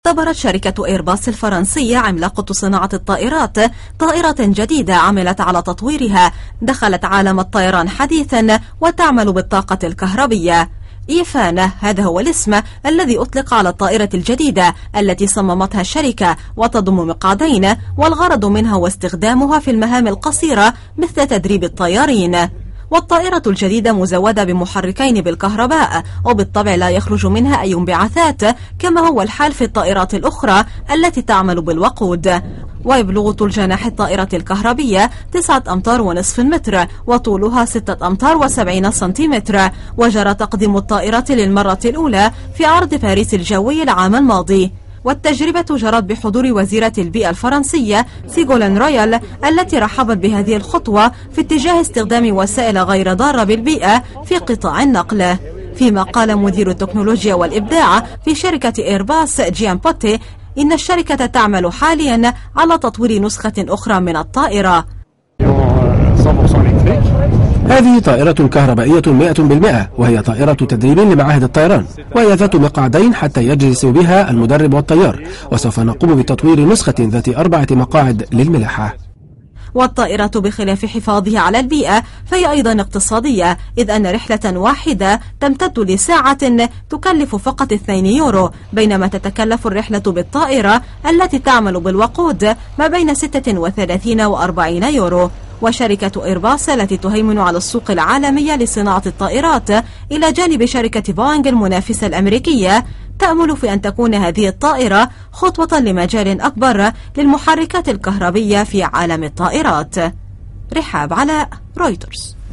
اعتبرت شركة إيرباص الفرنسية عملاقة صناعة الطائرات طائرة جديدة عملت على تطويرها دخلت عالم الطيران حديثا وتعمل بالطاقة الكهربية. إيفانا هذا هو الاسم الذي أطلق على الطائرة الجديدة التي صممتها الشركة وتضم مقعدين، والغرض منها هو استخدامها في المهام القصيرة مثل تدريب الطيارين. والطائرة الجديدة مزودة بمحركين بالكهرباء، وبالطبع لا يخرج منها أي انبعاثات كما هو الحال في الطائرات الأخرى التي تعمل بالوقود. ويبلغ طول جناح الطائرة الكهربية 9.5 أمتار متر، وطولها 6 أمتار و70 سنتيمتر. وجرى تقديم الطائرة للمرة الأولى في عرض باريس الجوي العام الماضي، والتجربة جرت بحضور وزيرة البيئة الفرنسية سيغولين رويال التي رحبت بهذه الخطوة في اتجاه استخدام وسائل غير ضارة بالبيئة في قطاع النقل. فيما قال مدير التكنولوجيا والإبداع في شركة إيرباص جيان بوتي إن الشركة تعمل حاليا على تطوير نسخة أخرى من الطائرة. هذه طائرة كهربائية 100%، وهي طائرة تدريب لمعاهد الطيران، وهي ذات مقعدين حتى يجلس بها المدرب والطيار، وسوف نقوم بتطوير نسخة ذات 4 مقاعد للملاحة. والطائرة بخلاف حفاظها على البيئة فهي أيضا اقتصادية، إذ أن رحلة واحدة تمتد لساعة تكلف فقط 2 يورو، بينما تتكلف الرحلة بالطائرة التي تعمل بالوقود ما بين 36 و 40 يورو. وشركة إيرباص التي تهيمن على السوق العالمية لصناعة الطائرات إلى جانب شركة بوينغ المنافسة الأمريكية تأمل في أن تكون هذه الطائرة خطوة لمجال أكبر للمحركات الكهربية في عالم الطائرات. رحاب علاء، رويترز.